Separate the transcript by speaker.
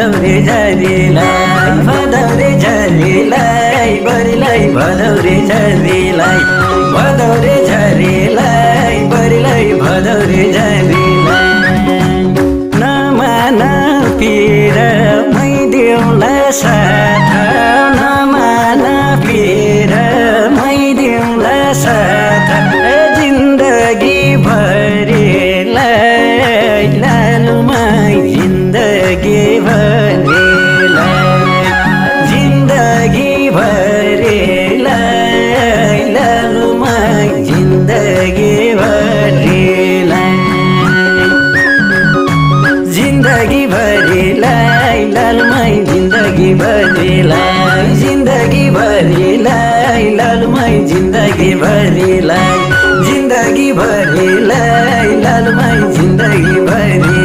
Speaker 1: भदौरे झरीलाई भदौरे झरीलाई बरिलाई भदौरे झरीलाई भदौरे झरीलाई बरिलाई भदौरे झरीलाई नमान पिर मै देउला साथ नमान पिर मै देउला साथ जिन्दगी भरिलाई लालुमाई जिन्दगी भरिलाई जिन्दगी भरिलाई लालुमाई जिन्दगी भरिलाई जिन्दगी भरिलाई लालुमाई जिन्दगी भरिलाई जिन्दगी भरिलाई लालुमाई जिन्दगी भरिलाई जिन्दगी भरिलाई लालुमाई जिन्दगी भरिलाई